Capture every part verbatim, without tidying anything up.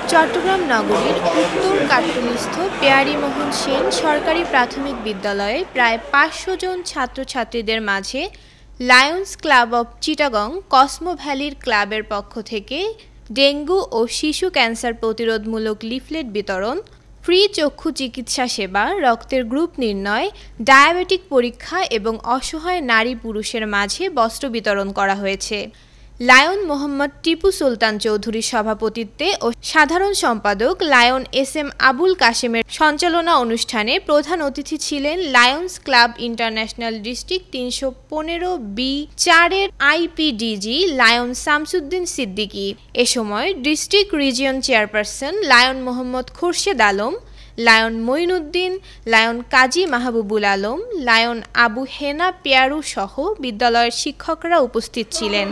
চট্টগ্রাম নগরীর উত্তর কাট্টনিস্থ পেয়ারীমোহন সেন সরকারি প্রাথমিক বিদ্যালয়ে প্রায় পাঁচশো জন ছাত্রছাত্রীদের মাঝে Lions Club of Chittagong Cosmo ভ্যালির ক্লাবের পক্ষ থেকে ডেঙ্গু ও শিশু ক্যান্সার প্রতিরোধমূলক লিফলেট বিতরণ, ফ্রি চক্ষু চিকিৎসা সেবা, রক্তের গ্রুপ নির্ণয়, ডায়াবেটিক পরীক্ষা এবং অসহায় নারী পুরুষের মাঝে বস্ত্র বিতরণ করা হয়েছে। লায়ন মোহাম্মদ টিপু সুলতান চৌধুরীর সভাপতিত্বে ও সাধারণ সম্পাদক লায়ন এস এম আবুল কাশেমের সঞ্চালনা অনুষ্ঠানে প্রধান অতিথি ছিলেন লায়ন্স ক্লাব ইন্টারন্যাশনাল ডিস্ট্রিক্ট তিনশো পনেরো বি চারের আইপিডিজি লায়ন শামসুদ্দিন সিদ্দিকী। এ সময় district region chairperson Lion Mohammad Khorshed Alam, Lion Moinuddin, Lion Kazi Mahbubul Alam, Lion Abu Hena Peyaru সহ বিদ্যালয়ের শিক্ষকরা উপস্থিত ছিলেন।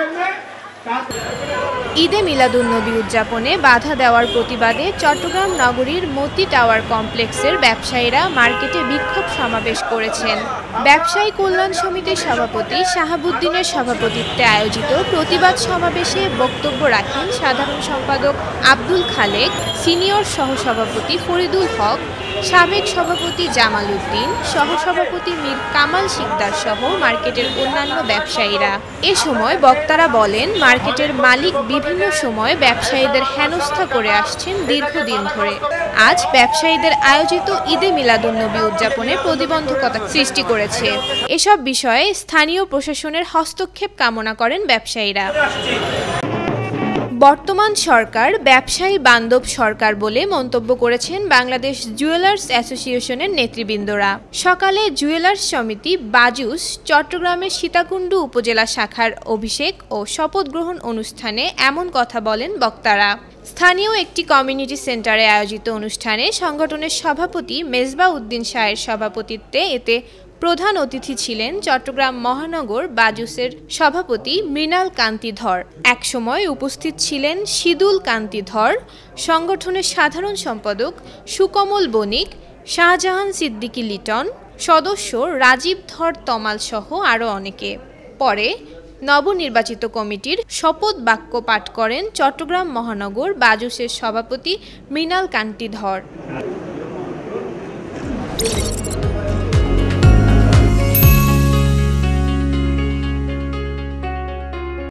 ঈদে মিলাদুন্নবী উদযাপনে বাধা দেওয়ার প্রতিবাদে চট্টগ্রাম নগরীর মতি টাওয়ার কমপ্লেক্সের ব্যবসায়ীরা মার্কেটে বিক্ষোভ সমাবেশ করেছেন। ব্যবসায়ী কল্যাণ সমিতির সভাপতি শাহাবুদ্দিনের সভাপতিত্বে আয়োজিত প্রতিবাদ সমাবেশে বক্তব্য রাখেন সাধারণ সম্পাদক আব্দুল খালেক, সিনিয়র সহসভাপতি ফরিদুল হক, সাবেক সভাপতি জামাল উদ্দিন, সহসভাপতি মীর কামাল শিকদার সহ মার্কেটের অন্যান্য ব্যবসায়ীরা। এ সময় বক্তারা বলেন, মার্কেটের মালিক বিভিন্ন সময় ব্যবসায়ীদের হেনস্থা করে আসছেন দীর্ঘদিন ধরে। আজ ব্যবসায়ীদের আয়োজিত ঈদে মিলাদুন্নবী উদযাপনে প্রতিবন্ধকতা সৃষ্টি করেছে। এসব বিষয়ে স্থানীয় প্রশাসনের হস্তক্ষেপ কামনা করেন ব্যবসায়ীরা। বর্তমান সরকার ব্যবসায়ী বান্ধব সরকার বলে মন্তব্য করেছেন বাংলাদেশ জুয়েলার্স অ্যাসোসিয়েশনের নেতৃবৃন্দরা। সকালে জুয়েলার্স সমিতি বাজুস চট্টগ্রামের সীতাকুণ্ড উপজেলা শাখার অভিষেক ও শপথ গ্রহণ অনুষ্ঠানে এমন কথা বলেন বক্তারা। স্থানীয় একটি কমিউনিটি সেন্টারে আয়োজিত অনুষ্ঠানে সংগঠনের সভাপতি মেজবা উদ্দিন শাহের সভাপতিত্বে এতে প্রধান অতিথি ছিলেন চট্টগ্রাম মহানগর বাজুসের সভাপতি মৃণাল কান্তি ধর। একসময় উপস্থিত ছিলেন শীদুল কান্তি ধর, সংগঠনের সাধারণ সম্পাদক সুকমল বণিক, শাহজাহান সিদ্দিকী লিটন, সদস্য রাজীব ধর তমাল সহ আরও অনেকে। পরে নবনির্বাচিত কমিটির শপথ বাক্য পাঠ করেন চট্টগ্রাম মহানগর বাজুসের সভাপতি মৃণাল কান্তি ধর।